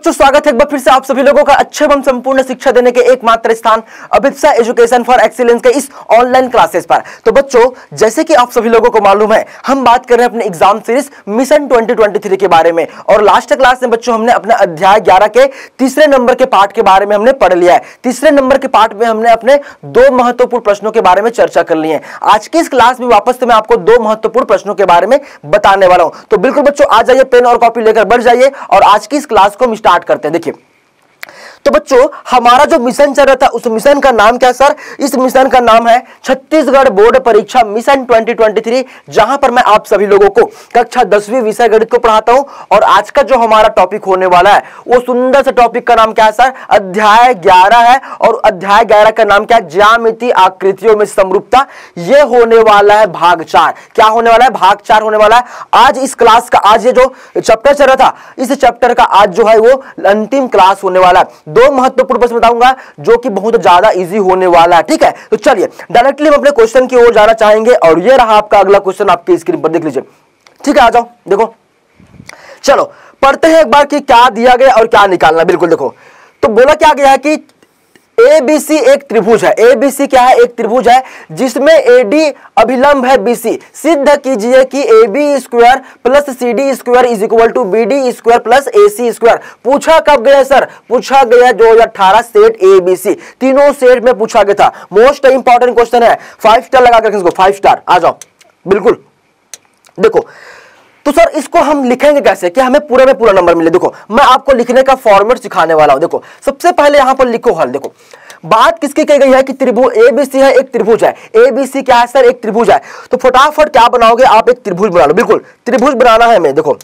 बच्चों स्वागत है एक बार फिर से आप सभी लोगों का अच्छे एवं संपूर्ण शिक्षा देने के एकमात्र स्थान अभिप्सा एजुकेशन फॉर एक्सीलेंस के इस ऑनलाइन क्लासेस पर। तो बच्चों जैसे कि आप सभी लोगों को मालूम है हम बात कर रहे हैं अपने एग्जाम सीरीज मिशन 2023 के बारे में और लास्ट क्लास में बच्चों हमने अपने अध्याय 11 के तीसरे नंबर के पार्ट के बारे में हमने पढ़ लिया है। तीसरे नंबर के पार्ट में हमने अपने दो महत्वपूर्ण प्रश्नों के बारे में चर्चा कर ली है। आज की इस क्लास में वापस से मैं आपको दो महत्वपूर्ण प्रश्नों के बारे में बताने वाला हूं। तो बिल्कुल बच्चों आ जाइए, पेन और कॉपी लेकर बढ़ जाइए और आज की इस क्लास को हम स्टार्ट करते हैं। देखिए तो बच्चों हमारा जो मिशन चल रहा था उस मिशन का नाम क्या है सर? इस मिशन का नाम है छत्तीसगढ़ बोर्ड परीक्षा मिशन 2023, जहां पर मैं आप सभी लोगों को कक्षा 10वीं विषय गणित को पढ़ाता हूं। और आज का जो हमारा टॉपिक होने वाला है वो सुंदर सा टॉपिक का नाम क्या है सर? अध्याय 11 है। और अध्याय 11 का नाम क्या है? ज्यामितीय आकृतियों में समरूपता। यह होने वाला है भाग 4। क्या होने वाला है? भाग 4 होने वाला है। आज इस क्लास का, आज ये जो चैप्टर चल रहा था इस चैप्टर का आज जो है वो अंतिम क्लास होने वाला है। दो महत्वपूर्ण प्रश्न बताऊंगा जो कि बहुत ज्यादा इजी होने वाला है। ठीक है, तो चलिए डायरेक्टली हम अपने क्वेश्चन की ओर जाना चाहेंगे और ये रहा आपका अगला क्वेश्चन, आपकी स्क्रीन पर देख लीजिए। ठीक है, आ जाओ, देखो चलो पढ़ते हैं एक बार कि क्या दिया गया और क्या निकालना। बिल्कुल देखो, तो बोला क्या गया है कि ABC एक त्रिभुज है। ABC क्या है? एक त्रिभुज है जिसमें AD अभिलंब है BC। सिद्ध कीजिए कि AB square plus CD square is equal to BD square plus AC square. पूछा कब गया सर? पूछा गया 2018 सेट ABC, तीनों सेट में पूछा गया था। मोस्ट इंपॉर्टेंट क्वेश्चन है, 5 स्टार लगा कर इसको, 5 स्टार। आ जाओ, बिल्कुल देखो तो सर इसको हम लिखेंगे कैसे कि हमें पूरे में पूरा नंबर मिले। देखो मैं आपको लिखने का फॉर्मेट सिखाने वाला हूं। देखो सबसे पहले यहां पर लिखो हल। देखो बात किसकी कही गई है कि त्रिभुज ABC है, एक त्रिभुज है। ABC क्या है सर? एक त्रिभुज है। तो फटाफट क्या बनाओगे आप? एक त्रिभुज बना लो। बिल्कुल त्रिभुज बनाना है हमें। देखो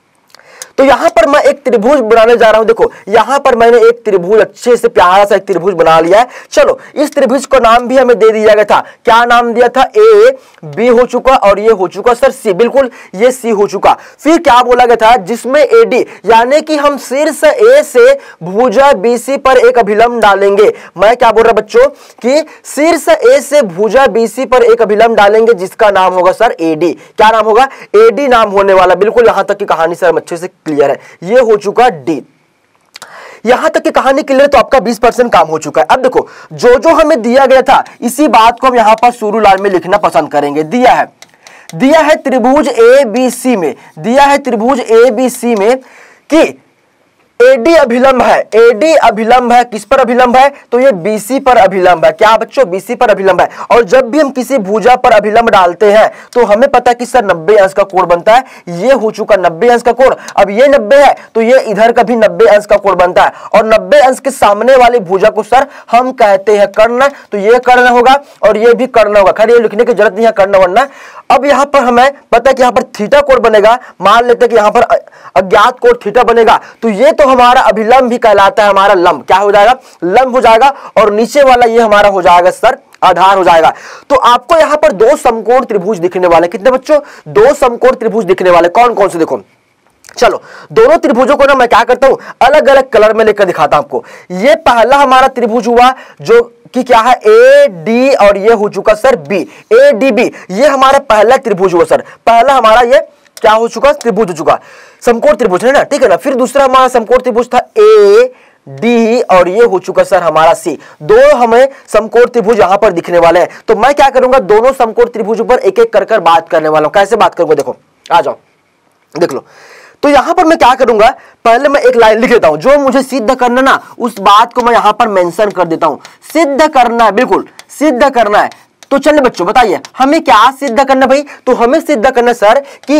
तो यहां पर मैं एक त्रिभुज बनाने जा रहा हूं। देखो यहां पर मैंने एक त्रिभुज अच्छे से प्यारा सा एक त्रिभुज बना लिया है। चलो इस त्रिभुज को नाम भी हमें दे दिया गया था। क्या नाम दिया था? A, B हो चुका और ये हो चुका सर C। बिल्कुल ये C हो चुका। फिर क्या बोला गया था? जिसमें AD यानी कि हम शीर्ष A से भुजा BC पर एक अभिलंब डालेंगे। मैं क्या बोल रहा बच्चों कि शीर्ष A से भुजा BC पर एक अभिलंब डालेंगे जिसका नाम होगा सर AD। क्या नाम होगा? AD नाम होने वाला। बिल्कुल यहां तक की कहानी सर अच्छे से क्लियर है। ये हो चुका D। यहां तक की कहानी क्लियर, तो आपका 20% काम हो चुका है। अब देखो जो जो हमें दिया गया था इसी बात को हम यहां पर शुरू लाइन में लिखना पसंद करेंगे। दिया है त्रिभुज ABC में, दिया है त्रिभुज ABC में कि AD अभिलंब है। AD अभिलंब है, किस पर अभिलंब है? तो ये BC पर अभिलंब है। क्या बच्चों? BC पर अभिलंब है। और जब भी हम किसी भुजा पर अभिलंब डालते हैं तो हमें पता है कि सर 90 अंश का कोण बनता है। ये हो चुका 90 अंश का कोण। अब ये 90 है तो ये इधर का भी 90 अंश का कोण बनता है। और 90 अंश के सामने वाली भुजा को सर हम कहते हैं कर्ण। तो ये कर्ण होगा और ये भी कर्ण होगा। खैर ये लिखने की जरूरत नहीं है कर्ण वर्ण। अब यहां पर हमें पता है कि यहां पर थीटा कोण बनेगा। मान लेते हैं कि यहां पर अज्ञात कोण थीटा बनेगा। तो ये तो हमारा अभिलंब भी कहलाता है। हमारा लंब क्या हो जाएगा? लंब हो जाएगा। और नीचे वाला ये हमारा हो जाएगा सर आधार हो जाएगा। तो आपको यहां पर दो समकोण त्रिभुज दिखने वाले। कितने बच्चों? दो समकोण त्रिभुज दिखने वाले। कौन कौन से? देखो चलो दोनों त्रिभुजों को ना मैं क्या करता हूं अलग अलग कलर में लेकर दिखाता हूं आपको। ये पहला हमारा त्रिभुज हुआ जो कि क्या है? AD और ये हो चुका सर B, ADB। ये हमारा पहला त्रिभुज हुआ सर। पहला हमारा ये क्या हो चुका? त्रिभुज हो चुका, समकोण त्रिभुज है ना। ठीक है ना। फिर दूसरा हमारा समकोण त्रिभुज था AD और ये हो चुका सर हमारा C। दो हमें समकोण त्रिभुज यहां पर दिखने वाले हैं। तो मैं क्या करूंगा दोनों समकोण त्रिभुजों पर एक एक कर बात करने वाला हूं। कैसे बात करूंगा? देखो आ जाओ देख लो। तो यहां पर मैं क्या करूंगा, पहले मैं एक लाइन लिख देता हूं। जो मुझे सिद्ध करना ना उस बात को मैं यहां पर मेंशन कर देता हूं। सिद्ध करना है, बिल्कुल सिद्ध करना है। तो चलिए बच्चों बताइए हमें क्या सिद्ध करना भाई? तो हमें सिद्ध करना सर कि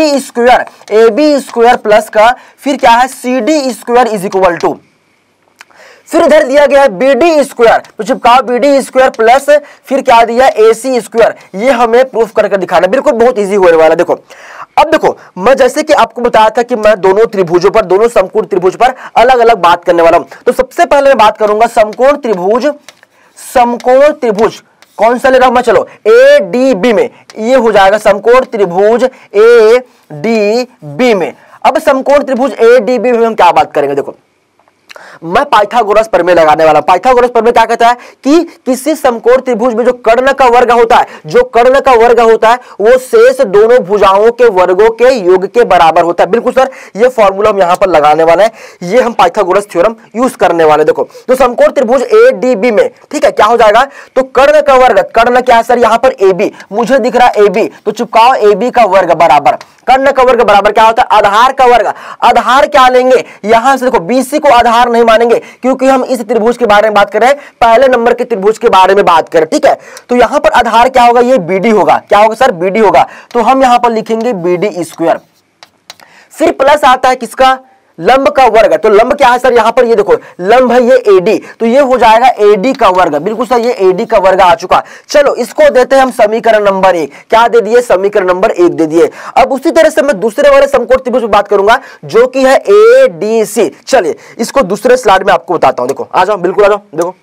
AB स्क्वायर प्लस का फिर क्या है? CD square is equal to, फिर इधर दिया गया है BD स्क्वायर। तो जब कहा BD स्क्वायर प्लस फिर क्या दिया? AC square. ये हमें प्रूफ करके दिखाना। बिल्कुल बहुत इजी होने वाला। देखो अब देखो मैं जैसे कि आपको बताया था कि मैं दोनों त्रिभुजों पर, दोनों समकोण त्रिभुज पर अलग अलग बात करने वाला हूं। तो सबसे पहले मैं बात करूंगा समकोण त्रिभुज। समकोण त्रिभुज कौन सा ले रहा हूं मैं? चलो ADB में। ये हो जाएगा समकोण त्रिभुज ADB में। अब समकोण त्रिभुज ADB में हम क्या बात करेंगे? देखो मैं पाइथागोरस प्रमेय लगाने वाला हूं। पाइथागोरस प्रमेय क्या कहता है कि किसी समकोण त्रिभुज में जो कर्ण का वर्ग होता है, जो कर्ण का वर्ग होता है वो शेष दोनों भुजाओं के वर्गों के योग के बराबर होता है। बिल्कुल सर, ये फॉर्मूला हम यहां पर लगाने वाले हैं, ये हम पाइथागोरस थ्योरम यूज करने वाले। देखो तो समकोण त्रिभुज ADB में, ठीक है, क्या हो जाएगा, तो कर्ण का वर्ग, कर्ण क्या है सर, यहां पर AB, मुझे दिख रहा है AB, तो चिपकाओ AB का वर्ग बराबर कर्ण का वर्ग बराबर क्या होता है, आधार का वर्ग। आधार क्या लेंगे, यहां से देखो BC को आधार नहीं मानेंगे क्योंकि हम इस त्रिभुज के बारे में बात कर रहे हैं, पहले नंबर के त्रिभुज के बारे में बात करें, ठीक है। तो यहां पर आधार क्या होगा, ये BD होगा। क्या होगा सर, BD होगा। तो हम यहां पर लिखेंगे BD स्क्वायर। फिर प्लस आता है किसका, लंब का वर्ग। तो लंब क्या है सर, यहां पर ये देखो लंब है ये AD, तो ये हो जाएगा AD का वर्ग। बिल्कुल सर, ये AD का वर्ग आ चुका। चलो इसको देते हैं हम समीकरण नंबर 1। क्या दे दिए, समीकरण नंबर 1 दे दिए। अब उसी तरह से मैं दूसरे वाले समकोण त्रिभुज में बात करूंगा जो कि है ADC। चलिए इसको दूसरे स्लाइड में आपको बताता हूं। देखो आ जाओ, बिल्कुल आ जाओ। देखो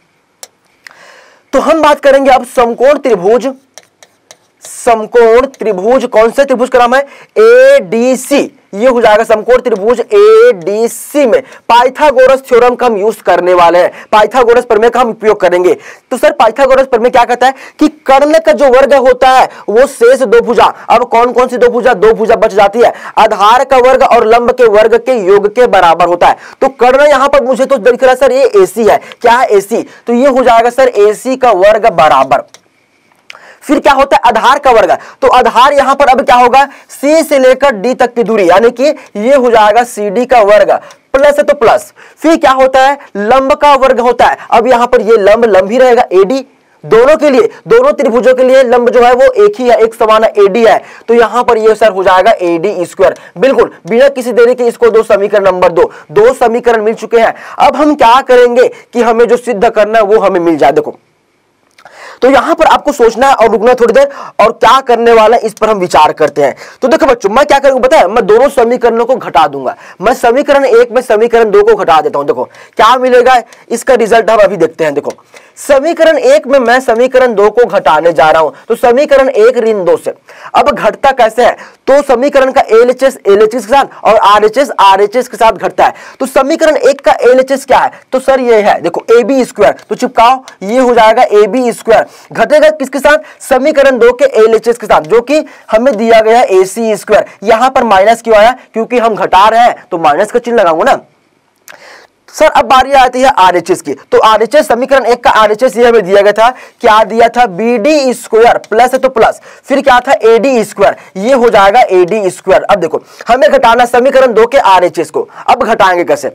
तो हम बात करेंगे अब समकोण त्रिभुज, समकोण त्रिभुज कौन से त्रिभुज का नाम है, ADC। ये हो जाएगा समकोण त्रिभुज ADC में पाइथागोरस थ्योरम का हम यूज करने वाले हैं, पाइथागोरस प्रमेय का हम उपयोग करेंगे। तो सर पाइथागोरस प्रमेय क्या कहता है कि कर्ण का जो वर्ग होता है वो शेष दो भुजा, अब कौन कौन सी दो भुजा, दो भुजा बच जाती है, आधार का वर्ग और लंब के वर्ग के योग के बराबर होता है। तो कर्ण यहां पर मुझे तो दिख रहा है सर ये AC है। क्या है, AC, तो ये हो जाएगा सर AC का वर्ग बराबर। फिर क्या होता है, आधार का वर्ग। तो आधार यहां पर अब क्या होगा, C से लेकर D तक की दूरी, यानी कि ये हो जाएगा CD का वर्ग, प्लस है तो प्लस। फिर क्या होता है, लंब का वर्ग होता है। अब यहां पर ये लंब लंब ही रहेगा AD, दोनों के लिए, दोनों त्रिभुजों के लिए लंब जो है वो एक ही है, एक समान है, AD है। तो यहां पर ये सर हो जाएगा AD स्क्वायर। बिल्कुल बिना किसी देरी के इसको दो, समीकरण नंबर 2, दो समीकरण मिल चुके हैं। अब हम क्या करेंगे कि हमें जो सिद्ध करना है वो हमें मिल जाए। देखो तो यहां पर आपको सोचना है और रुकना थोड़ी देर, और क्या करने वाला है इस पर हम विचार करते हैं। तो देखो बच्चों मैं क्या करूंगा पता है, मैं दोनों समीकरणों को घटा दूंगा। मैं समीकरण 1 में समीकरण 2 को घटा देता हूं। देखो क्या मिलेगा, इसका रिजल्ट हम अभी देखते हैं। देखो समीकरण 1 में मैं समीकरण 2 को घटाने जा रहा हूं, तो समीकरण 1 ऋण 2 से। अब घटता कैसे है, तो समीकरण का LHS LHS के साथ और RHS RHS के साथ घटता है। तो समीकरण 1 का LHS क्या है, तो सर ये है देखो AB स्क्वायर, तो चिपकाओ, ये हो जाएगा AB स्क्वायर। घटेगा किसके साथ, समीकरण 2 के LHS के साथ, जो कि हमें दिया गया है AC स्क्वायर। यहां पर माइनस क्यों आया, क्योंकि हम घटा रहे हैं तो माइनस का चिन्ह लगाऊंगा ना। सर अब बारी आती है RHS की। तो RHS समीकरण 1 का RHS ये हमें दिया गया था, क्या दिया था, BD स्क्वायर, प्लस है तो प्लस, फिर क्या था AD स्क्वायर, ये हो जाएगा AD स्क्वायर। अब देखो हमें घटाना समीकरण 2 के RHS को, अब घटाएंगे कैसे,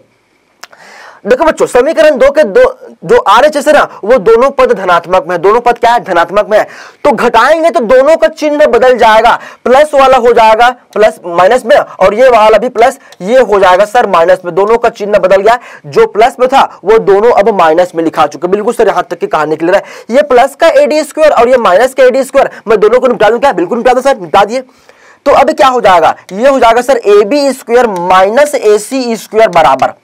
देखो बच्चों समीकरण 2 के दो जो RHS है ना वो दोनों पद धनात्मक में है, दोनों पद क्या है, धनात्मक में है। तो घटाएंगे तो दोनों का चिन्ह बदल जाएगा, प्लस वाला हो जाएगा प्लस माइनस में, और ये वाला भी प्लस, ये हो जाएगा सर माइनस में। दोनों का चिन्ह बदल गया, जो प्लस में था वो दोनों अब माइनस में लिखा चुके। बिल्कुल सर यहां तक की कहानी क्लियर है। ये प्लस का AD स्क्वायर और ये माइनस का AD स्क्वायर, मैं दोनों को निपटा दूं क्या, बिल्कुल निपटा दो सर, निपटा दिए। तो अब क्या हो जाएगा, ये हो जाएगा sir AB square minus AC square बराबर,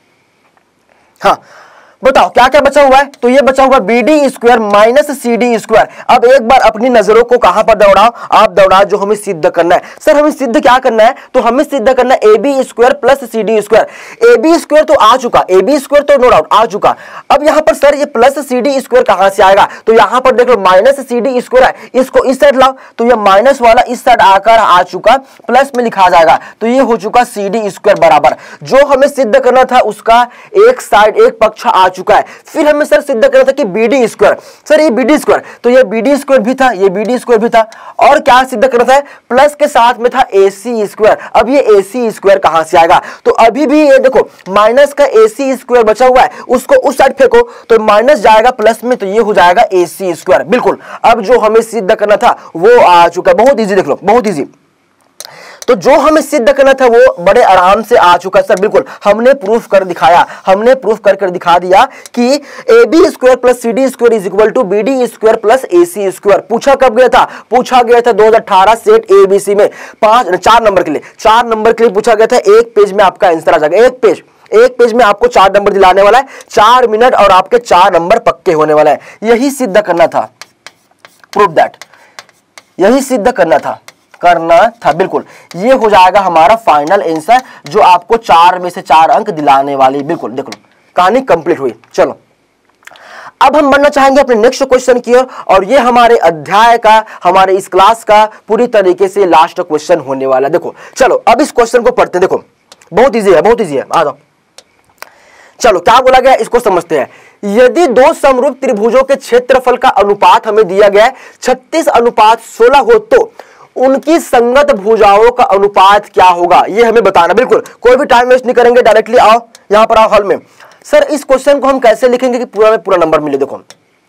हाँ बताओ क्या क्या बचा हुआ है, तो ये बचा हुआ BD square minus CD square. अब एक बार अपनी नजरों को कहां पर दौड़ाओ, आप दौड़ाओ जो हमें सिद्ध करना है। सर हमें सिद्ध क्या करना है, तो हमें सिद्ध करना है AB square plus CD square. AB square तो आ चुका, AB स्क्वायर तो नो डाउट आ चुका। अब यहां पर सर ये प्लस CD स्क्वायर कहां से आएगा, तो यहां पर देख लो माइनस CD स्क्वायर है, इसको इस साइड लाओ, तो ये माइनस वाला इस साइड आकर आ चुका, प्लस में लिखा जाएगा, तो ये हो चुका CD स्क्वायर बराबर। जो हमें सिद्ध करना था उसका एक साइड, एक पक्ष आ चुका है। फिर हमें सर सिद्ध करना था कि BD स्क्वायर, सर ये BD स्क्वायर, तो ये BD स्क्वायर भी था, ये BD स्क्वायर भी था, और क्या सिद्ध करना था, प्लस के साथ में था AC स्क्वायर। अब ये AC स्क्वायर कहां से आएगा, तो अभी भी ये देखो माइनस का AC स्क्वायर बचा हुआ है, उसको उस साइड फेंको तो माइनस जाएगा प्लस में, तो ये हो जाएगा AC स्क्वायर। बिल्कुल अब जो हमें सिद्ध करना था वो आ चुका, बहुत ईजी, देख लो बहुत ईजी। तो जो हमें सिद्ध करना था वो बड़े आराम से आ चुका सर। बिल्कुल हमने प्रूफ कर दिखाया, हमने प्रूफ कर दिखा दिया कि AB square plus CD square is equal to BD square plus AC square. पूछा कब गया था, पूछा गया था 2018 सेट ABC में 4 नंबर के लिए, 4 नंबर के लिए पूछा गया था। एक पेज में आपका आंसर आ जाएगा, एक पेज में आपको 4 नंबर दिलाने वाला है, 4 मिनट और आपके 4 नंबर पक्के होने वाला है। यही सिद्ध करना था, प्रूफ दैट, यही सिद्ध करना था बिल्कुल। ये हो जाएगा हमारा फाइनल आंसर जो आपको 4 में से 4 अंक दिलाने वाली। बिल्कुल देख लो कहानी कंप्लीट हुई। चलो अब हम बढ़ना चाहेंगे अपने नेक्स्ट क्वेश्चन की ओर, और ये हमारे अध्याय का, हमारे इस क्लास का पूरी तरीके से लास्ट क्वेश्चन होने वाला है। देखो चलो अब इस क्वेश्चन को पढ़ते हैं। देखो बहुत इजी है, बहुत इजी है, आ जाओ। चलो क्या बोला गया इसको समझते हैं। यदि दो समरूप त्रिभुजों के क्षेत्रफल का अनुपात हमें दिया गया है 36:16 हो, तो उनकी संगत भुजाओं का अनुपात क्या होगा, ये हमें बताना। बिल्कुल कोई भी टाइम वेस्ट नहीं करेंगे, डायरेक्टली आओ यहां पर, आओ हॉल में। सर इस क्वेश्चन को हम कैसे लिखेंगे कि पूरा में पूरा नंबर मिले। देखो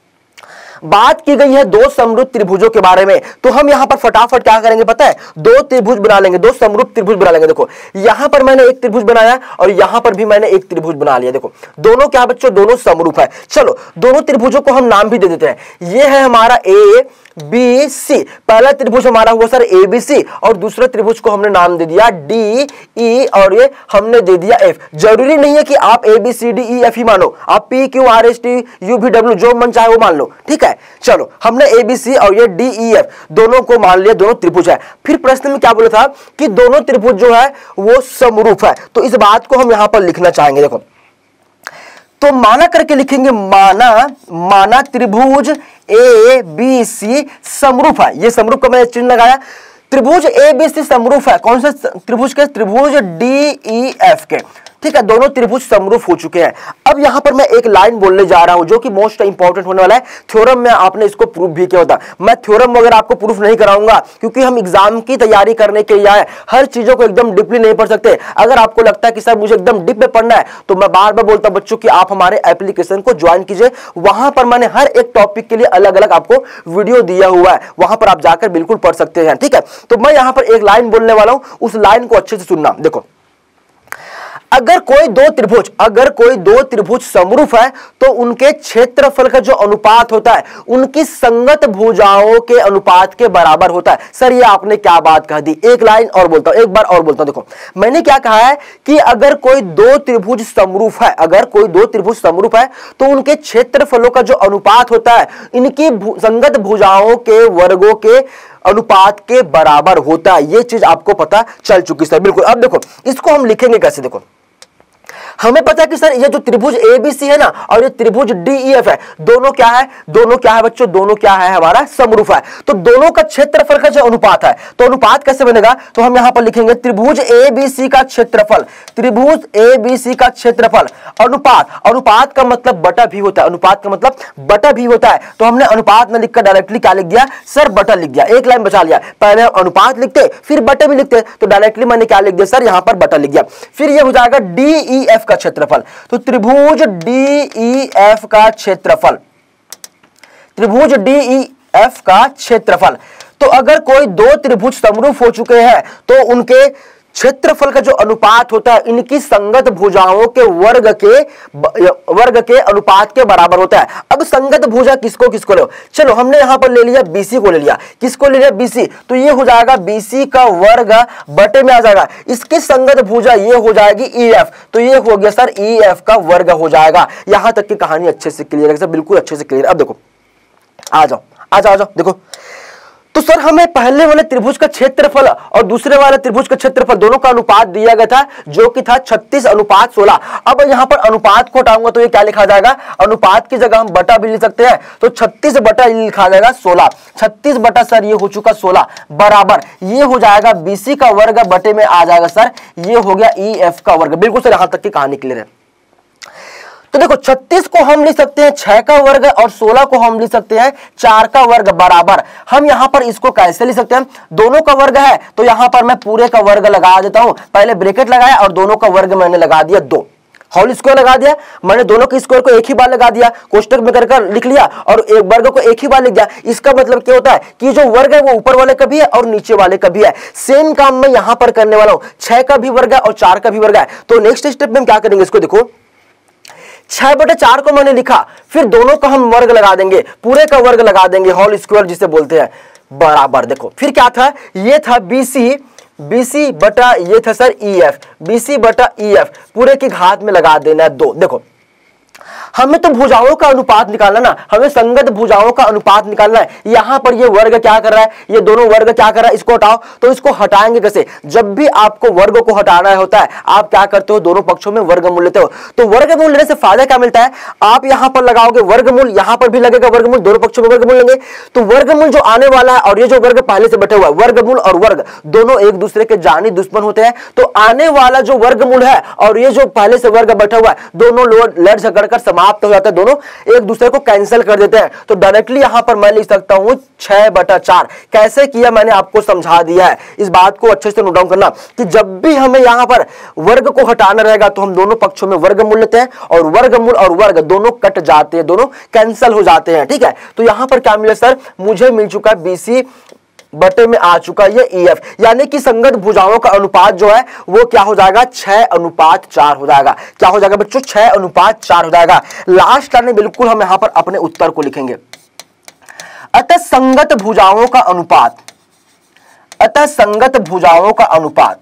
बात की गई है दो समरूप त्रिभुजों के बारे में, तो हम यहां पर फटाफट क्या करेंगे पता है, दो त्रिभुज बना लेंगे, दो समरूप त्रिभुज बना लेंगे। देखो यहां पर मैंने एक त्रिभुज बनाया और यहां पर भी मैंने एक त्रिभुज बना लिया। देखो दोनों क्या बच्चों, दोनों समरूप है। चलो दोनों त्रिभुजों को हम नाम भी दे देते हैं। ये है हमारा ए बी सी, पहला त्रिभुज हमारा हुआ सर ए बी सी, और दूसरे त्रिभुज को हमने नाम दे दिया डी ई, और ये हमने दे दिया एफ। जरूरी नहीं है कि आप A B C D E F ही मानो, आप P Q R S T U V W जो मन चाहे वो मान लो, ठीक है। चलो हमने ए बी सी और ये डी ई एफ दोनों को मान लिया, दोनों त्रिभुज है। फिर प्रश्न में क्या बोला था कि दोनों त्रिभुज जो है वो समरूप है, तो इस बात को हम यहां पर लिखना चाहेंगे। देखो तो माना करके लिखेंगे, माना त्रिभुज ए बी सी समरूप है। ये समरूप का मैंने चिन्ह लगाया। त्रिभुज ए बी सी समरूप है कौन से त्रिभुज के, त्रिभुज डी ई एफ के, ठीक है। दोनों त्रिभुज समरूप हो चुके हैं। अब यहां पर मैं एक लाइन बोलने जा रहा हूं जो कि मोस्ट इंपॉर्टेंट होने वाला है। थ्योरम में आपने इसको प्रूफ भी किया होता, मैं थ्योरम वगैरह आपको प्रूफ नहीं कराऊंगा, क्योंकि हम एग्जाम की तैयारी करने के लिए आए, हर चीजों को एकदम डीपली नहीं पढ़ सकते। अगर आपको लगता है कि सर मुझे एकदम डीप में पढ़ना है, तो मैं बार बार बोलता बच्चों कि आप हमारे एप्लीकेशन को ज्वाइन कीजिए, वहां पर मैंने हर एक टॉपिक के लिए अलग अलग आपको वीडियो दिया हुआ है, वहां पर आप जाकर बिल्कुल पढ़ सकते हैं, ठीक है। तो मैं यहां पर एक लाइन बोलने वाला हूं, उस लाइन को अच्छे से सुनना। देखो अगर कोई दो त्रिभुज समरूप है, तो उनके क्षेत्रफल का जो अनुपात होता है उनकी संगत भुजाओं के अनुपात के बराबर होता है। सर ये आपने क्या बात कह दी, एक लाइन और बोलता हूं, एक बार और बोलता हूं। देखो मैंने क्या कहा है कि अगर कोई दो त्रिभुज समरूप है, अगर कोई दो त्रिभुज समरूप है, तो उनके क्षेत्रफलों का जो अनुपात होता है इनकी संगत भुजाओं के वर्गों के अनुपात के बराबर होता है। यह चीज आपको पता चल चुकी सर, बिल्कुल। अब देखो इसको हम लिखेंगे कैसे। देखो हमें पता है कि सर ये जो त्रिभुज ए बी सी है ना, और ये त्रिभुज डी ई एफ है, दोनों क्या है, दोनों क्या है बच्चों, दोनों क्या है, हमारा समरूप है। तो दोनों का क्षेत्रफल का जो अनुपात है, तो अनुपात कैसे बनेगा, तो हम यहां पर लिखेंगे त्रिभुज ए बी सी का क्षेत्रफल, त्रिभुज ए बी सी का क्षेत्रफल अनुपात, अनुपात का मतलब बटा भी होता है, अनुपात का मतलब बटा भी होता है। तो हमने अनुपात में लिखकर डायरेक्टली क्या लिख दिया सर, बटा लिख दिया, एक लाइन बचा लिया। पहले अनुपात लिखते फिर बटे भी लिखते, तो डायरेक्टली मैंने क्या लिख दिया सर, यहां पर बटा लिख दिया। फिर ये हो जाएगा डी ई एफ का क्षेत्रफल, तो त्रिभुज डी ई एफ का क्षेत्रफल, त्रिभुज डी ई एफ का क्षेत्रफल। तो अगर कोई दो त्रिभुज समरूप हो चुके हैं, तो उनके क्षेत्रफल का जो अनुपात होता है इनकी संगत भुजाओं के वर्ग के अनुपात के बराबर होता है। अब संगत भुजा किसको किसको लो, चलो हमने यहां पर ले लिया बीसी को ले लिया, किसको ले लिया बीसी, तो ये हो जाएगा बीसी का वर्ग बटे में आ जाएगा, इसकी संगत भुजा ये हो जाएगी ईएफ, तो ये हो गया सर ईएफ का वर्ग हो जाएगा। यहां तक की कहानी अच्छे से क्लियर है सर, बिल्कुल अच्छे से क्लियर। अब देखो आ जाओ देखो, तो सर हमें पहले वाले त्रिभुज का क्षेत्रफल और दूसरे वाले त्रिभुज का क्षेत्रफल दोनों का अनुपात दिया गया था, जो कि था 36:16। अब यहां पर अनुपात को हटाऊंगा तो ये क्या लिखा जाएगा, अनुपात की जगह हम बटा भी लिख सकते हैं, तो 36 बटा लिखा जाएगा 16, 36 बटा सर ये हो चुका 16 बराबर ये हो जाएगा बीसी का वर्ग बटे में आ जाएगा सर ये हो गया ई एफ का वर्ग। बिल्कुल सर यहां तक की कहानी क्लियर है। तो देखो 36 को हम लिख सकते हैं 6 का वर्ग और 16 को हम लिख सकते हैं 4 का वर्ग बराबर। हम यहां पर इसको कैसे लिख सकते हैं, दोनों का वर्ग है तो यहां पर मैं पूरे का वर्ग लगा देता हूं, पहले ब्रैकेट लगाया और दोनों का वर्ग मैंने लगा दिया 2, होल स्क्वायर लगा दिया, मैंने दोनों के स्क्वायर को एक ही बार लगा दिया, कोष्टक में कर लिख लिया और एक वर्ग को एक ही बार लिख दिया। इसका मतलब क्या होता है कि जो वर्ग है वो ऊपर वाले का भी है और नीचे वाले का भी है। सेम काम मैं यहां पर करने वाला हूं, 6 का भी वर्ग है और 4 का भी वर्ग है। तो नेक्स्ट स्टेप में हम क्या करेंगे, इसको देखो 6/4 को मैंने लिखा, फिर दोनों का हम वर्ग लगा देंगे, पूरे का वर्ग लगा देंगे, होल स्क्वायर जिसे बोलते हैं बराबर। देखो फिर क्या था, ये था बीसी बटा ये था सर ईएफ, बीसी बटा ईएफ पूरे की घात में लगा देना है 2। देखो हमें तो भुजाओं का अनुपात निकालना ना, हमें संगत भुजाओं का अनुपात निकालना है। यहां पर ये वर्ग क्या कर रहा है, ये दोनों वर्ग क्या कर रहा है, इसको हटाओ। तो इसको हटाएंगे कैसे, जब भी आपको वर्ग को हटाना होता है आप क्या करते हो, दोनों पक्षों में वर्गमूल लेते हो। तो वर्गमूल लेने से फायदा क्या मिलता है, आप यहां पर लगाओगे वर्गमूल, यहां पर भी लगेगा वर्गमूल, दोनों पक्षों में वर्गमूल लेंगे। तो वर्गमूल जो आने वाला है और ये जो वर्ग पहले से बैठे हुआ है, वर्गमूल और वर्ग दोनों एक दूसरे के जानी दुश्मन होते हैं। तो आने वाला जो वर्गमूल है और ये जो पहले से वर्ग बैठा हुआ है, दोनों लड़ झगड़ कर समाप्त हो जाते हैं, दोनों एक दूसरे को कैंसिल कर देते हैं। तो डायरेक्टली यहां पर मैं लिख सकता हूं 6/4। कैसे किया मैंने आपको समझा दिया है, इस बात को अच्छे से नोट डाउन करना कि जब भी हमें यहां पर वर्ग को हटाना रहेगा तो हम दोनों पक्षों में वर्गमूल लेते हैं और वर्गमूल और वर्ग दोनों कट जाते हैं, दोनों कैंसिल हो जाते हैं। ठीक है, तो यहां पर क्या मिला सर, मुझे मिल चुका है BC बटे में आ चुका ये EF, यानी कि संगत भुजाओं का अनुपात जो है वो क्या हो जाएगा, 6/4 हो जाएगा। क्या हो जाएगा बच्चों, 6/4 हो जाएगा। लास्ट लाइन में बिल्कुल हम यहां पर अपने उत्तर को लिखेंगे। अतः संगत भुजाओं का अनुपात, अतः संगत भुजाओं का अनुपात,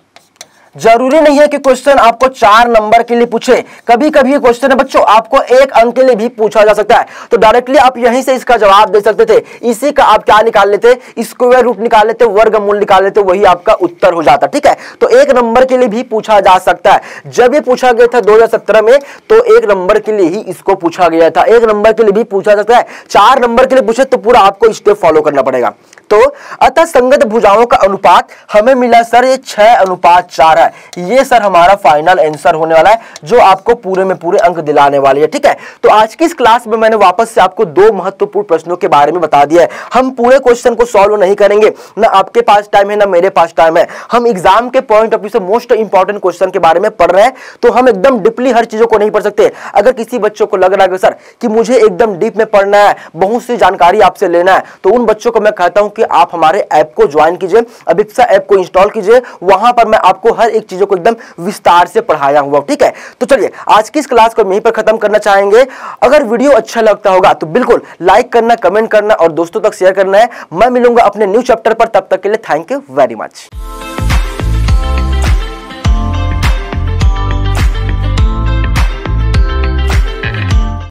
जरूरी नहीं है कि क्वेश्चन आपको 4 नंबर के लिए पूछे, कभी कभी क्वेश्चन है बच्चों आपको 1 अंक के लिए भी पूछा जा सकता है। तो डायरेक्टली आप यहीं से इसका जवाब दे सकते थे, इसी का आप क्या निकाल लेते, स्क्वायर रूट निकाल लेते, वर्गमूल निकाल लेते, वही आपका उत्तर हो जाता। ठीक है, तो 1 नंबर के लिए भी पूछा जा सकता है। जब ये पूछा गया था 2017 में तो 1 नंबर के लिए ही इसको पूछा गया था, 1 नंबर के लिए भी पूछा जा सकता है। 4 नंबर के लिए पूछे तो पूरा आपको स्टेप फॉलो करना पड़ेगा। तो अतः संगत भुजाओं का अनुपात हमें मिला सर ये 6/4 है। ये सर हमारा फाइनल आंसर होने वाला है जो आपको पूरे में पूरे अंक दिलाने वाली है। ठीक है, तो आज की इस क्लास में मैंने वापस से आपको 2 महत्वपूर्ण प्रश्नों के बारे में बता दिया है। हम पूरे क्वेश्चन को सॉल्व नहीं करेंगे, ना आपके पास टाइम है ना मेरे पास टाइम है। हम एग्जाम के पॉइंट ऑफ व्यू से मोस्ट इंपॉर्टेंट क्वेश्चन के बारे में पढ़ रहे हैं, तो हम एकदम डीपली हर चीजों को नहीं पढ़ सकते। अगर किसी बच्चों को लग रहा है सर कि मुझे एकदम डीप में पढ़ना है, बहुत सी जानकारी आपसे लेना है, तो उन बच्चों को मैं कहता हूं कि आप हमारे ऐप को ज्वाइन कीजिए, अभिप्सा ऐप को इंस्टॉल कीजिए, वहां पर मैं आपको हर एक चीजों को एकदम विस्तार से पढ़ाया हुआ। ठीक है, तो चलिए आज की इस क्लास को यहीं पर खत्म करना चाहेंगे। अगर वीडियो अच्छा लगता होगा तो बिल्कुल लाइक करना, कमेंट करना और दोस्तों तक शेयर करना है। मैं मिलूंगा अपने न्यू चैप्टर पर, तब तक के लिए थैंक यू वेरी मच।